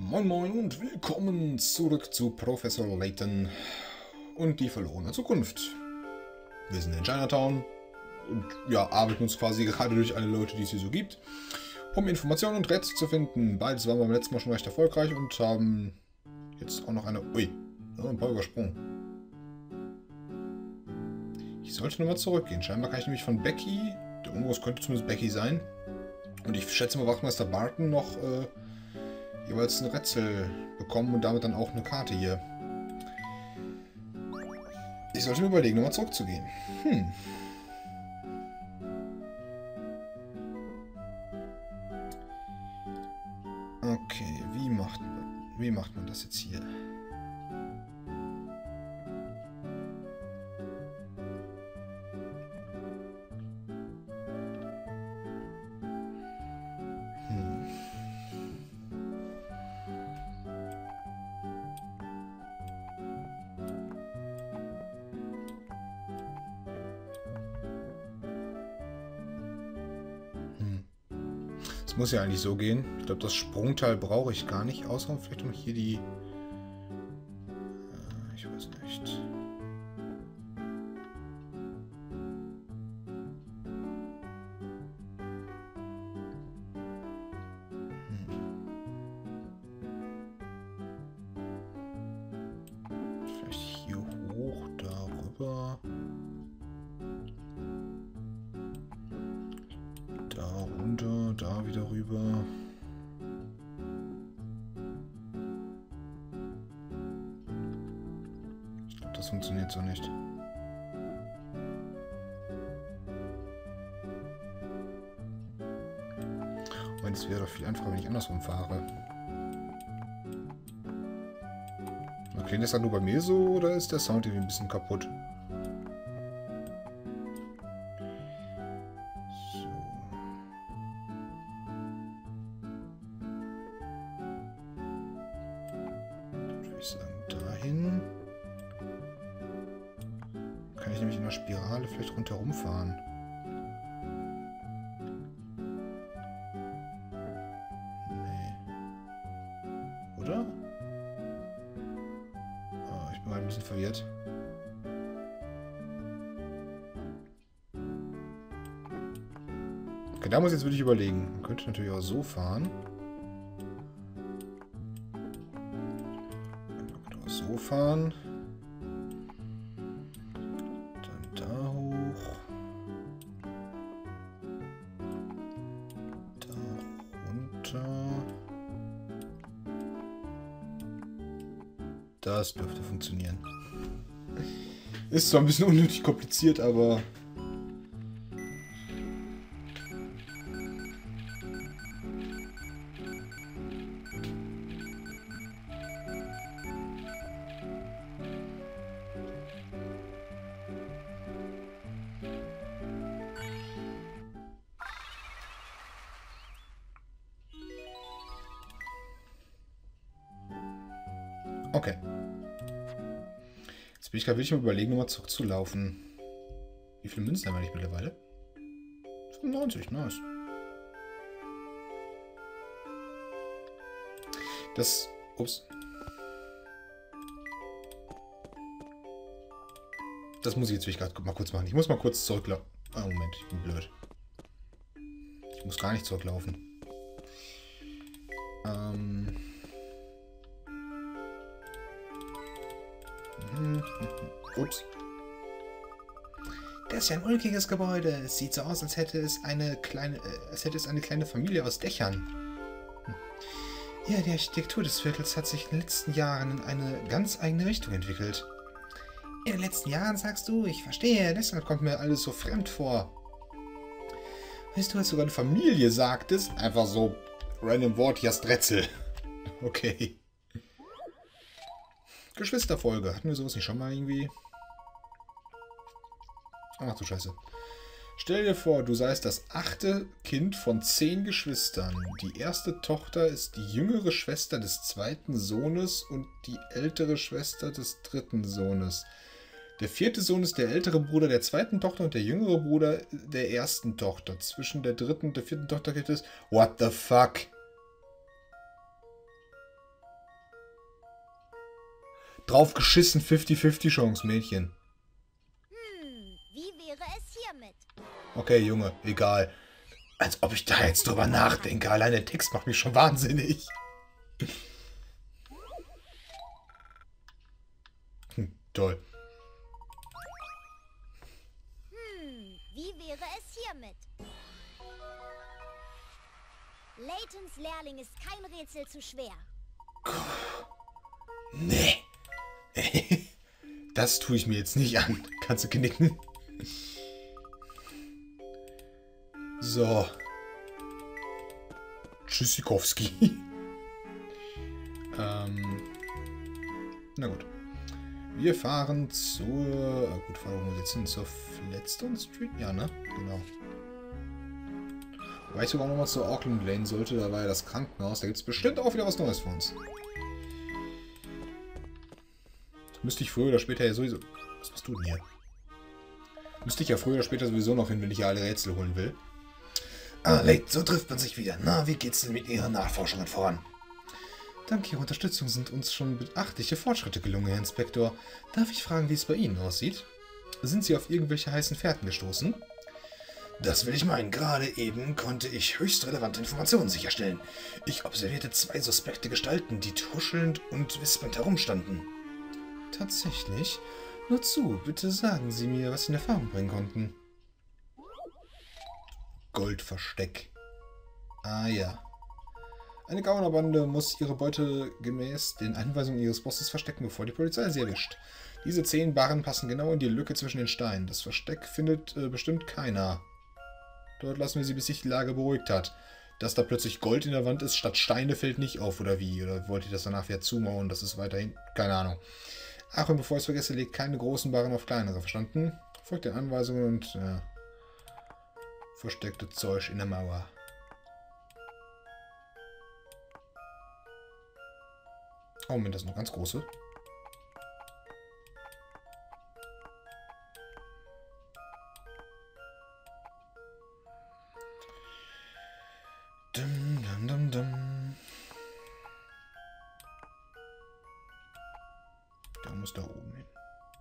Moin Moin und willkommen zurück zu Professor Layton und die verlorene Zukunft. Wir sind in Chinatown und ja, arbeiten uns quasi gerade durch alle Leute, die es hier so gibt, um Informationen und Rätsel zu finden. Beides waren beim letzten Mal schon recht erfolgreich und haben jetzt auch noch eine... Ui, ein paar übersprungen. Ich sollte nochmal zurückgehen. Scheinbar kann ich nämlich von Becky, der Umriss könnte zumindest Becky sein, und ich schätze mal Wachtmeister Barton noch jeweils ein Rätsel bekommen und damit dann auch eine Karte hier. Ich sollte mir überlegen, nochmal zurückzugehen. Okay, wie macht man das jetzt hier? Es muss ja eigentlich so gehen. Ich glaube, das Sprungteil brauche ich gar nicht, außer vielleicht um hier die... ich weiß nicht. Vielleicht hier hoch, darüber. Da runter, da wieder rüber. Ich glaube, das funktioniert so nicht. Und es wäre doch viel einfacher, wenn ich andersrum fahre. Klingt das dann nur bei mir so, oder ist der Sound irgendwie ein bisschen kaputt? Dahin kann ich nämlich in der Spirale vielleicht rundherum fahren. Nee. Oder? Oh, ich bin mal ein bisschen verwirrt. Okay, da muss ich jetzt wirklich überlegen. Man könnte natürlich auch so fahren. So fahren. Dann da hoch. Da runter. Das dürfte funktionieren. Ist zwar ein bisschen unnötig kompliziert, aber... Okay. Jetzt bin ich gerade wirklich mal überlegen, nochmal zurückzulaufen. Wie viele Münzen haben wir nicht mittlerweile? 95, nice. Das... Ups. Das muss ich jetzt wirklich gerade mal kurz machen. Ich muss mal kurz zurücklaufen. Ah, Moment, ich bin blöd. Ich muss gar nicht zurücklaufen. Ups. Das ist ja ein ulkiges Gebäude. Es sieht so aus, als hätte es eine kleine Familie aus Dächern. Ja, die Architektur des Viertels hat sich in den letzten Jahren in eine ganz eigene Richtung entwickelt. In den letzten Jahren, sagst du? Ich verstehe, deshalb kommt mir alles so fremd vor. Weißt du, als sogar eine Familie sagtest? Einfach so random Wort, Jastretzel. Okay. Geschwisterfolge. Hatten wir sowas nicht schon mal irgendwie? Ach du Scheiße. Stell dir vor, du seist das 8. Kind von 10 Geschwistern. Die erste Tochter ist die jüngere Schwester des 2. Sohnes und die ältere Schwester des 3. Sohnes. Der 4. Sohn ist der ältere Bruder der 2. Tochter und der jüngere Bruder der 1. Tochter. Zwischen der 3. und der 4. Tochter gibt es... What the fuck? Drauf geschissen, 50-50 Chance, Mädchen. Wie wäre es hiermit? Okay, Junge, egal. Als ob ich da jetzt drüber nachdenke. Allein der Text macht mich schon wahnsinnig. Toll. Wie wäre es hiermit? Laytons Lehrling ist kein Rätsel zu schwer. Nee. Das tue ich mir jetzt nicht an. Kannst du knicken? So. Tschüssikowski. Na gut. Wir fahren zur... gut, fahren wir jetzt hin zur Flatstone Street? Ja, ne? Genau. Wobei ich sogar nochmal zur Auckland Lane sollte. Da war ja das Krankenhaus. Da gibt es bestimmt auch wieder was Neues für uns. Müsste ich früher oder später ja sowieso... Was machst du denn hier? Müsste ich ja früher oder später sowieso noch hin, wenn ich ja alle Rätsel holen will. Ah, Layton, so trifft man sich wieder. Na, wie geht's denn mit Ihren Nachforschungen voran? Dank Ihrer Unterstützung sind uns schon beachtliche Fortschritte gelungen, Herr Inspektor. Darf ich fragen, wie es bei Ihnen aussieht? Sind Sie auf irgendwelche heißen Fährten gestoßen? Das will ich meinen. Gerade eben konnte ich höchst relevante Informationen sicherstellen. Ich observierte 2 suspekte Gestalten, die tuschelnd und wispernd herumstanden. Tatsächlich? Nur zu, bitte sagen Sie mir, was Sie in Erfahrung bringen konnten. Goldversteck. Ah ja. Eine Gaunerbande muss ihre Beute gemäß den Anweisungen ihres Bosses verstecken, bevor die Polizei sie erwischt. Diese 10 Barren passen genau in die Lücke zwischen den Steinen. Das Versteck findet bestimmt keiner. Dort lassen wir sie, bis sich die Lage beruhigt hat. Dass da plötzlich Gold in der Wand ist, statt Steine, fällt nicht auf, oder wie? Oder wollt ihr das danach wieder zumauern? Das ist weiterhin... Keine Ahnung. Ach, und bevor ich es vergesse, legt keine großen Barren auf kleinere. Verstanden? Folgt den Anweisungen und... versteckte Zeug in der Mauer. Oh, Moment, das ist noch ganz große. Dum, dum, dum, dum. Der muss da oben hin.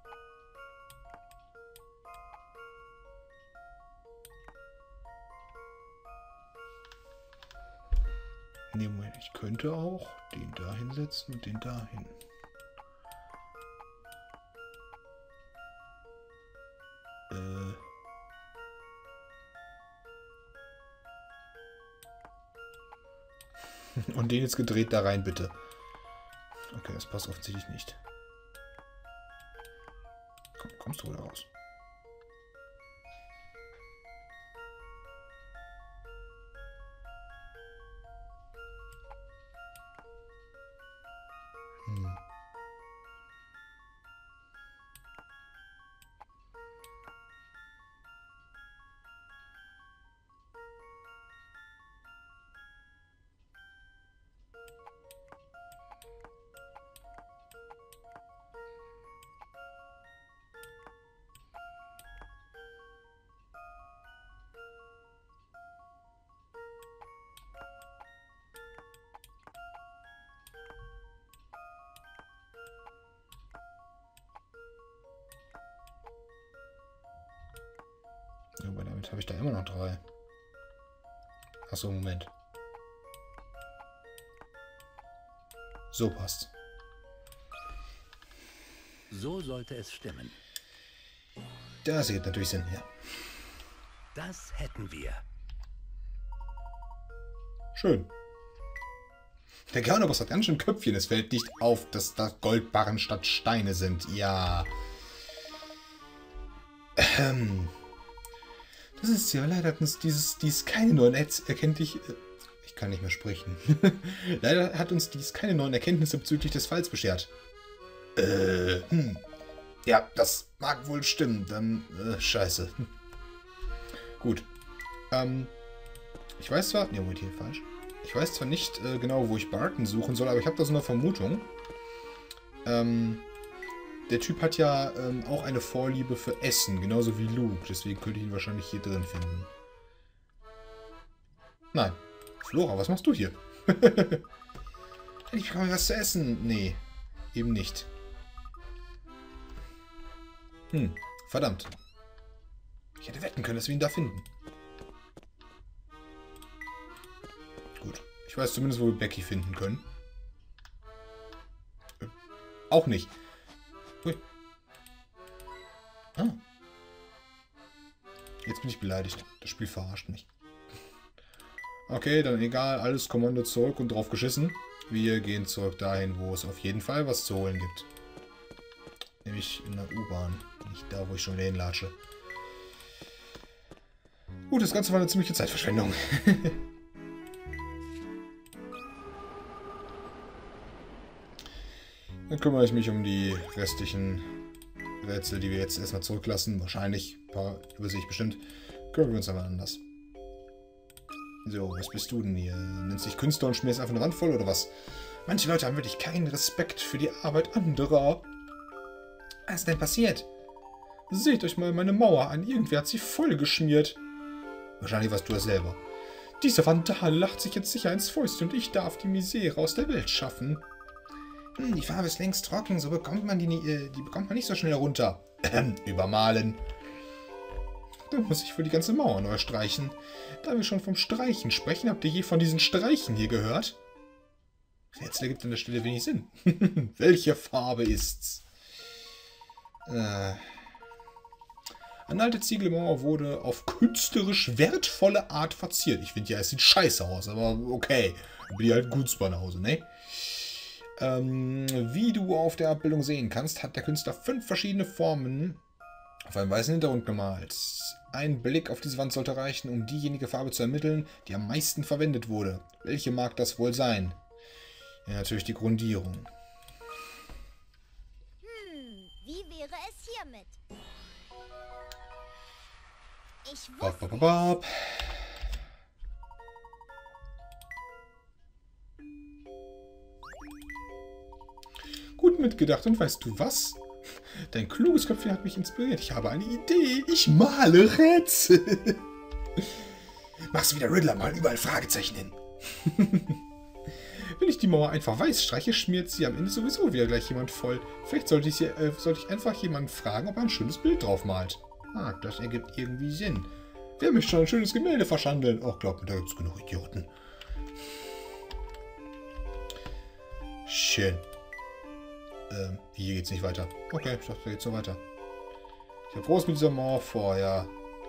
Nee, Moment, ich könnte auch den da hinsetzen und den da hin. Und den jetzt gedreht da rein, bitte. Okay, das passt offensichtlich nicht. Komm, kommst du wieder raus? Aber damit habe ich da immer noch 3. Achso, Moment. So passt. So sollte es stimmen. Das ergibt natürlich Sinn, ja. Das hätten wir. Schön. Der Gaunerboss hat ganz schön Köpfchen. Es fällt nicht auf, dass da Goldbarren statt Steine sind. Ja. Das ist ja, leider hat uns dies keine neuen Erkenntnisse... Ich kann nicht mehr sprechen. Leider hat uns dies keine neuen Erkenntnisse bezüglich des Falls beschert. Ja, das mag wohl stimmen. Dann, scheiße. Gut. Ich weiß zwar... Ne, Moment, hier falsch. Ich weiß zwar nicht genau, wo ich Barton suchen soll, aber ich habe da so eine Vermutung. Der Typ hat ja auch eine Vorliebe für Essen, genauso wie Luke. Deswegen könnte ich ihn wahrscheinlich hier drin finden. Nein. Flora, was machst du hier? Ich bekomme was zu essen. Nee, eben nicht. Verdammt. Ich hätte wetten können, dass wir ihn da finden. Gut. Ich weiß zumindest, wo wir Becky finden können. Auch nicht. Ui. Ah. Jetzt bin ich beleidigt. Das Spiel verarscht mich. Okay, dann egal. Alles Kommando zurück und drauf geschissen. Wir gehen zurück dahin, wo es auf jeden Fall was zu holen gibt. Nämlich in der U-Bahn. Nicht da, wo ich schon wieder hinlatsche. Gut, das Ganze war eine ziemliche Zeitverschwendung. Dann kümmere ich mich um die restlichen Rätsel, die wir jetzt erstmal zurücklassen. Wahrscheinlich, ein paar übersehe ich bestimmt. Kümmern wir uns aber anders. So, was bist du denn hier? Nennst dich Künstler und schmierst einfach eine Wand voll, oder was? Manche Leute haben wirklich keinen Respekt für die Arbeit anderer. Was ist denn passiert? Seht euch mal meine Mauer an. Irgendwer hat sie voll geschmiert. Wahrscheinlich warst du das selber. Dieser Vandal lacht sich jetzt sicher ins Fäustchen und ich darf die Misere aus der Welt schaffen. Die Farbe ist längst trocken, so bekommt man die bekommt man nicht so schnell runter. Übermalen. Da muss ich wohl die ganze Mauer neu streichen. Da wir schon vom Streichen sprechen, habt ihr je von diesen Streichen hier gehört? Rätsel ergibt an der Stelle wenig Sinn. Welche Farbe ist's? Eine alte Ziegelmauer wurde auf künstlerisch wertvolle Art verziert. Ich finde ja, es sieht scheiße aus, aber okay. Bin ich halt Gutsbanause, ne? Wie du auf der Abbildung sehen kannst, hat der Künstler 5 verschiedene Formen auf einem weißen Hintergrund gemalt. Ein Blick auf diese Wand sollte reichen, um diejenige Farbe zu ermitteln, die am meisten verwendet wurde. Welche mag das wohl sein? Ja, natürlich die Grundierung. Wie wäre es hiermit? Ich Bop, wusste bop, bop. Gut mitgedacht, und weißt du was? Dein kluges Köpfchen hat mich inspiriert. Ich habe eine Idee. Ich male Rätsel. Machst du wieder Riddler, mal überall Fragezeichen hin. Wenn ich die Mauer einfach weiß streiche, schmiert sie am Ende sowieso wieder gleich jemand voll. Vielleicht sollte ich einfach jemanden fragen, ob er ein schönes Bild drauf malt. Ah, das ergibt irgendwie Sinn. Wer möchte schon ein schönes Gemälde verschandeln? Oh, glaubt mir, da gibt es genug Idioten. Schön. Hier geht's nicht weiter. Okay, ich dachte, da geht's so weiter. Ich habe groß mit dieser Mauer vor, ja.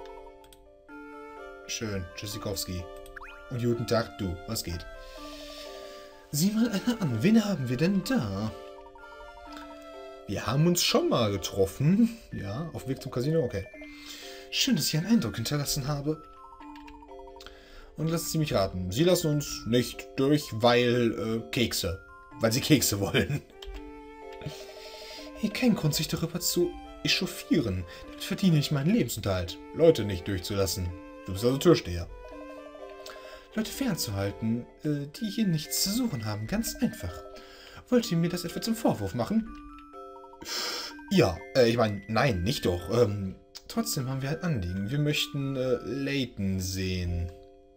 Schön, Tschüssikowski. Und guten Tag, du. Was geht? Sieh mal einer an. Wen haben wir denn da? Wir haben uns schon mal getroffen. Ja, auf dem Weg zum Casino, okay. Schön, dass ich einen Eindruck hinterlassen habe. Und lassen Sie mich raten. Sie lassen uns nicht durch, weil Kekse. Weil Sie Kekse wollen. Hey, kein Grund, sich darüber zu echauffieren. Damit verdiene ich meinen Lebensunterhalt. Leute nicht durchzulassen. Du bist also Türsteher. Leute fernzuhalten, die hier nichts zu suchen haben. Ganz einfach. Wollt ihr mir das etwa zum Vorwurf machen? Ja, ich meine, nein, nicht doch. Trotzdem haben wir ein Anliegen. Wir möchten Layton sehen.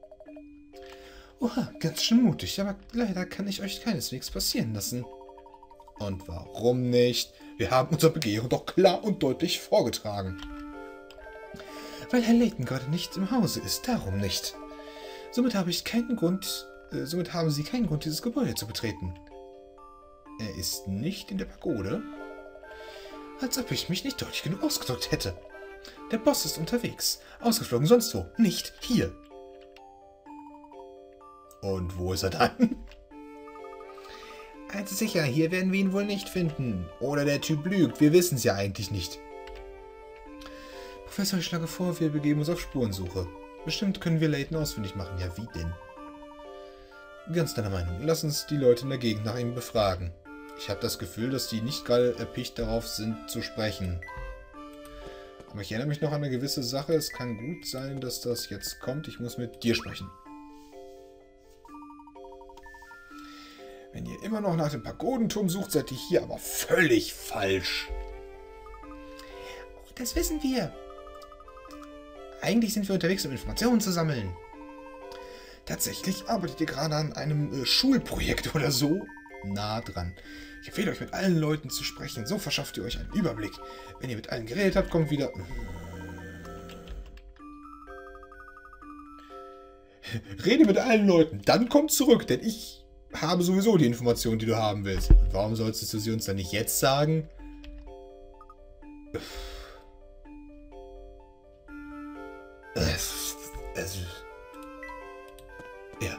Oha, ganz schön mutig, aber leider kann ich euch keineswegs passieren lassen. Und warum nicht? Wir haben unser Begehren doch klar und deutlich vorgetragen. Weil Herr Layton gerade nicht im Hause ist, darum nicht. Somit haben Sie keinen Grund, dieses Gebäude zu betreten. Er ist nicht in der Pagode? Als ob ich mich nicht deutlich genug ausgedrückt hätte. Der Boss ist unterwegs. Ausgeflogen sonst wo. Nicht hier. Und wo ist er dann? Also sicher, hier werden wir ihn wohl nicht finden. Oder der Typ lügt. Wir wissen es ja eigentlich nicht. Professor, ich schlage vor, wir begeben uns auf Spurensuche. Bestimmt können wir Layton ausfindig machen. Ja, wie denn? Ganz deiner Meinung. Lass uns die Leute in der Gegend nach ihm befragen. Ich habe das Gefühl, dass die nicht gerade erpicht darauf sind, zu sprechen. Aber ich erinnere mich noch an eine gewisse Sache. Es kann gut sein, dass das jetzt kommt. Ich muss mit dir sprechen. Wenn ihr immer noch nach dem Pagodenturm sucht, seid ihr hier aber völlig falsch. Das wissen wir. Eigentlich sind wir unterwegs, um Informationen zu sammeln. Tatsächlich arbeitet ihr gerade an einem Schulprojekt oder so? nah dran. Ich empfehle euch, mit allen Leuten zu sprechen. So verschafft ihr euch einen Überblick. Wenn ihr mit allen geredet habt, kommt wieder... Rede mit allen Leuten, dann kommt zurück, denn ich habe sowieso die Informationen, die du haben willst. Warum solltest du sie uns dann nicht jetzt sagen? Ja.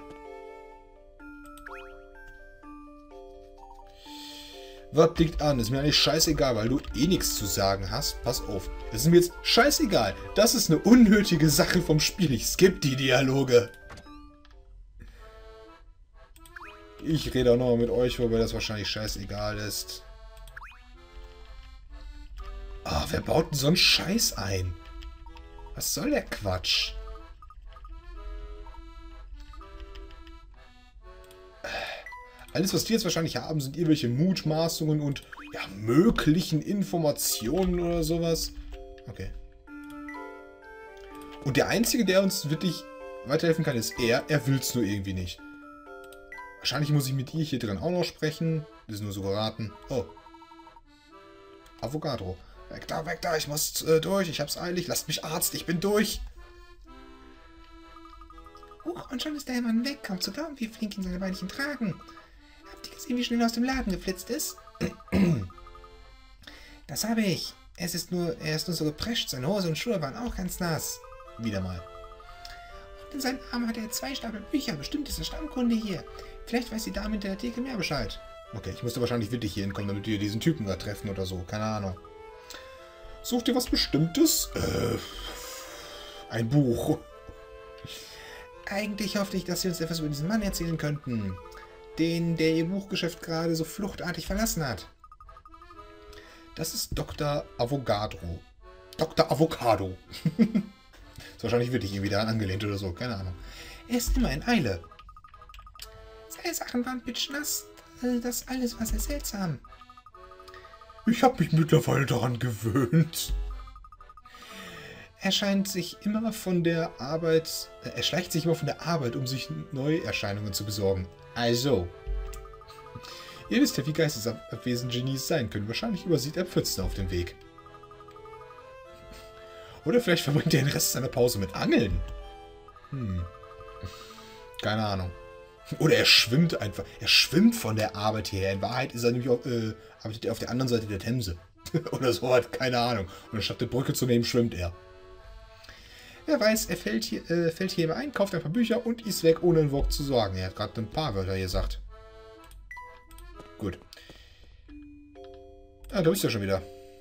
Was liegt an? Ist mir eigentlich scheißegal, weil du eh nichts zu sagen hast. Pass auf. Das ist mir jetzt scheißegal. Das ist eine unnötige Sache vom Spiel. Ich skippe die Dialoge. Ich rede auch noch mit euch, wobei das wahrscheinlich scheißegal ist. Ah, wer baut denn so einen Scheiß ein? Was soll der Quatsch? Alles, was die jetzt wahrscheinlich haben, sind irgendwelche Mutmaßungen und ja, möglichen Informationen oder sowas. Okay. Und der Einzige, der uns wirklich weiterhelfen kann, ist er. Er will es nur irgendwie nicht. Wahrscheinlich muss ich mit ihr hier drin auch noch sprechen. Das ist nur so geraten. Oh. Avocado. Weg da, ich muss durch. Ich hab's eilig. Lasst mich Arzt, ich bin durch. Und schon ist der Mann weg. Kaum zu glauben, wie flink ihn seine Beinchen tragen. Habt ihr gesehen, wie schnell er aus dem Laden geflitzt ist? Das habe ich. Er ist nur so geprescht. Seine Hose und Schuhe waren auch ganz nass. Wieder mal. Und in seinem Arm hat er 2 Stapel Bücher. Bestimmt ist er Stammkunde hier. Vielleicht weiß die Dame hinter der Theke mehr Bescheid. Okay, ich musste wahrscheinlich wirklich hier hinkommen, damit wir diesen Typen da treffen oder so. Keine Ahnung. Sucht ihr was Bestimmtes? Ein Buch. Eigentlich hoffte ich, dass Sie uns etwas über diesen Mann erzählen könnten, der Ihr Buchgeschäft gerade so fluchtartig verlassen hat. Das ist Dr. Avocado. Dr. Avocado. Ist wahrscheinlich wirklich irgendwie daran angelehnt oder so. Keine Ahnung. Er ist immer in Eile. Seine Sachen waren pitschnass. Das alles war sehr seltsam. Ich habe mich mittlerweile daran gewöhnt. Er schleicht sich immer von der Arbeit, um sich Neuerscheinungen zu besorgen. Also. Ihr wisst ja, wie geistesabwesend Genies sein können. Wahrscheinlich übersieht er Pfützen auf dem Weg. Oder vielleicht verbringt er den Rest seiner Pause mit Angeln. Keine Ahnung. Oder er schwimmt einfach. Er schwimmt von der Arbeit her. In Wahrheit ist er nämlich arbeitet er auf der anderen Seite der Themse. Oder so, hat keine Ahnung. Und anstatt der Brücke zu nehmen, schwimmt er. Wer weiß, er fällt hier immer ein, kauft ein paar Bücher und ist weg, ohne ein Wort zu sagen. Er hat gerade ein paar Wörter gesagt. Gut. Ah, da bist du ja schon wieder.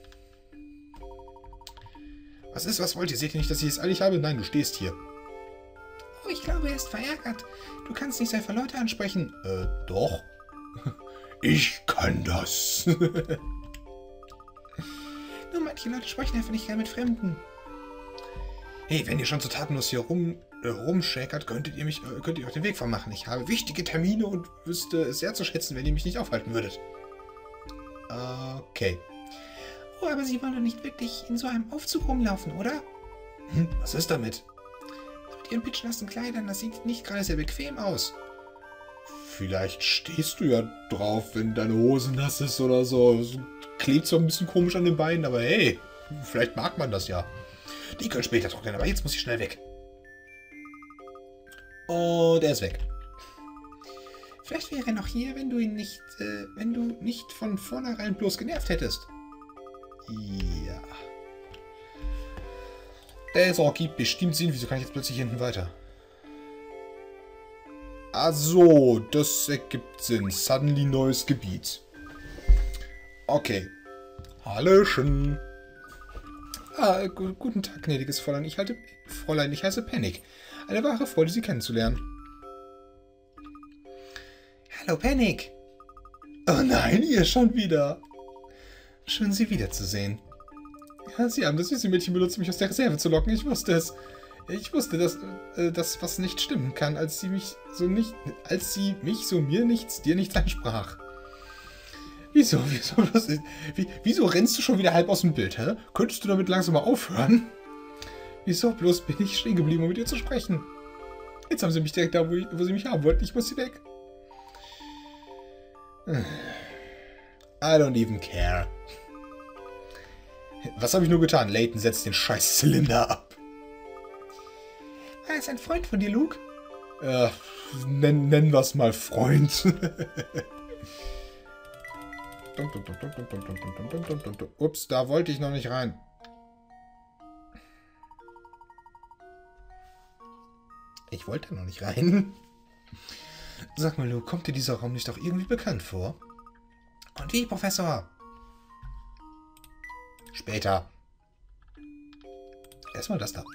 Was ist? Was wollt ihr? Seht ihr nicht, dass ich es eilig habe? Nein, du stehst hier. Oh, ich glaube, er ist verärgert. Du kannst nicht so einfach Leute ansprechen. Doch. Ich kann das. Nur manche Leute sprechen einfach nicht gerne mit Fremden. Hey, wenn ihr schon so tatenlos hier rumschäkert, könnt ihr euch den Weg vermachen. Ich habe wichtige Termine und wüsste es sehr zu schätzen, wenn ihr mich nicht aufhalten würdet. Okay. Oh, aber Sie wollen doch nicht wirklich in so einem Aufzug rumlaufen, oder? Was ist damit? Mit Ihren pitschnassen Kleidern, das sieht nicht gerade sehr bequem aus. Vielleicht stehst du ja drauf, wenn deine Hose nass ist oder so. Es klebt zwar ein bisschen komisch an den Beinen, aber hey, vielleicht mag man das ja. Die können später trocknen, aber jetzt muss ich schnell weg. Und er ist weg. Vielleicht wäre er noch hier, wenn du nicht von vornherein bloß genervt hättest. Ja. Der Song gibt bestimmt Sinn. Wieso kann ich jetzt plötzlich hinten weiter? Also, das ergibt Sinn. Suddenly neues Gebiet. Okay. Hallöchen. Guten Tag, gnädiges Fräulein. Ich heiße Panic. Eine wahre Freude, Sie kennenzulernen. Hallo, Panic. Oh nein, ihr schon wieder. Schön, Sie wiederzusehen. Ja, Sie haben das süße Mädchen benutzt, mich aus der Reserve zu locken. Ich wusste es. Ich wusste, dass das was nicht stimmen kann, als sie mich so mir nichts, dir nichts ansprach. Wieso rennst du schon wieder halb aus dem Bild, hä? Könntest du damit langsam mal aufhören? Wieso bloß bin ich stehen geblieben, um mit dir zu sprechen? Jetzt haben sie mich direkt da, wo sie mich haben wollten. Ich muss sie weg. I don't even care. Was habe ich nur getan? Layton setzt den scheiß Zylinder ab. Er ist ein Freund von dir, Luke? Nennen wir es mal Freund. Ups, da wollte ich noch nicht rein. Ich wollte noch nicht rein. Sag mal, Luke, kommt dir dieser Raum nicht auch irgendwie bekannt vor? Und wie, Professor? Später. Erstmal das da.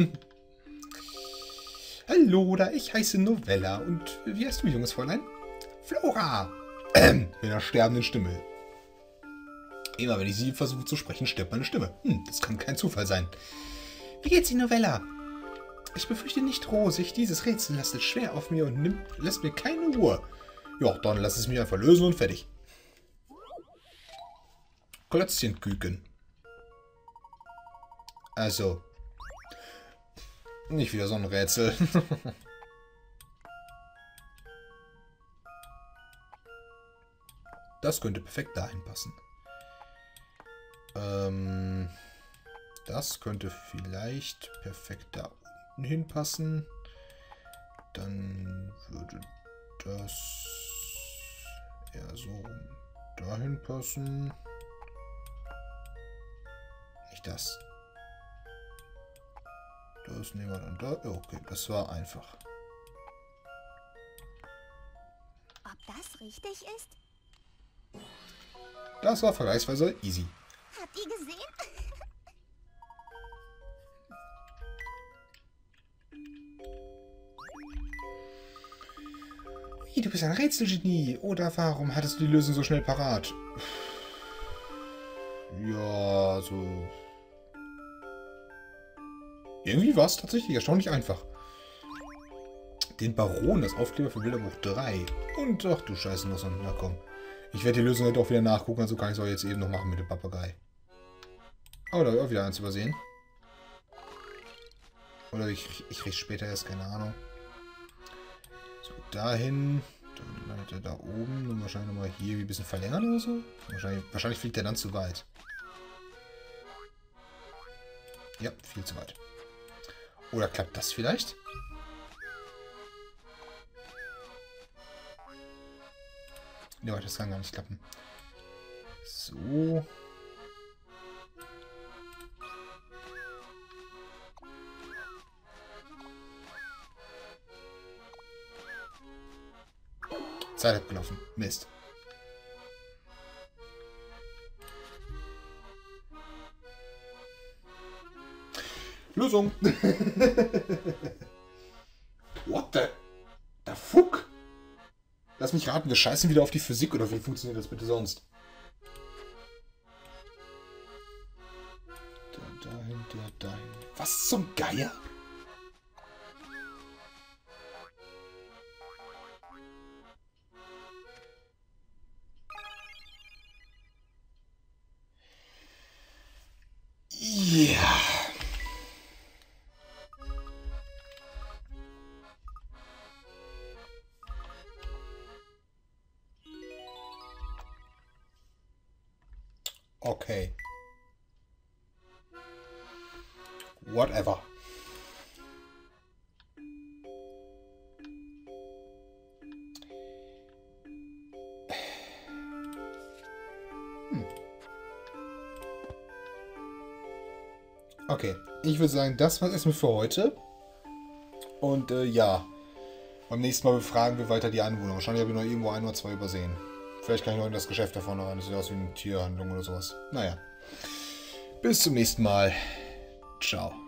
Hallo, da ich heiße Novella. Und wie heißt du, junges Fräulein? Flora. Mit einer sterbenden Stimme. Immer wenn ich sie versuche zu sprechen, stirbt meine Stimme. Das kann kein Zufall sein. Wie geht's Ihnen, Novella? Ich befürchte nicht rosig. Dieses Rätsel lastet schwer auf mir und lässt mir keine Ruhe. Ja, dann lass es mich einfach lösen und fertig. Klötzchenküken. Also. Nicht wieder so ein Rätsel. Das könnte perfekt dahin passen. Das könnte vielleicht perfekt da unten hinpassen. Dann würde das eher so dahin passen. Nicht das. Das nehmen wir dann da. Okay, das war einfach. Ob das richtig ist? Das war vergleichsweise easy. Habt ihr gesehen? Wie, du bist ein Rätselgenie. Oder warum hattest du die Lösung so schnell parat? Ja, so... Irgendwie war es tatsächlich erstaunlich einfach. Den Baron, das Aufkleber für Bilderbuch 3. Und ach du Scheiße, noch so. Na komm. Ich werde die Lösung halt auch wieder nachgucken, also kann ich es auch jetzt eben noch machen mit dem Papagei. Oh, da habe ich auch wieder eins übersehen. Oder ich kriege später erst, keine Ahnung. So, dahin. Dann landet er da oben. Und wahrscheinlich nochmal hier ein bisschen verlängern oder so. Wahrscheinlich fliegt er dann zu weit. Ja, viel zu weit. Oder klappt das vielleicht? Ja, das kann gar nicht klappen. So. Zeit abgelaufen. Mist. Lösung. What the fuck? Lass mich raten, wir scheißen wieder auf die Physik oder wie funktioniert das bitte sonst? Der dahin, der dahin. Was zum Geier? Ja. Okay. Whatever. Okay, ich würde sagen, das war's erstmal für heute. Und ja, beim nächsten Mal befragen wir weiter die Anwohner. Wahrscheinlich habe ich noch irgendwo ein oder zwei übersehen. Vielleicht kann ich noch in das Geschäft da vorne rein. Das sieht aus wie eine Tierhandlung oder sowas. Naja. Bis zum nächsten Mal. Ciao.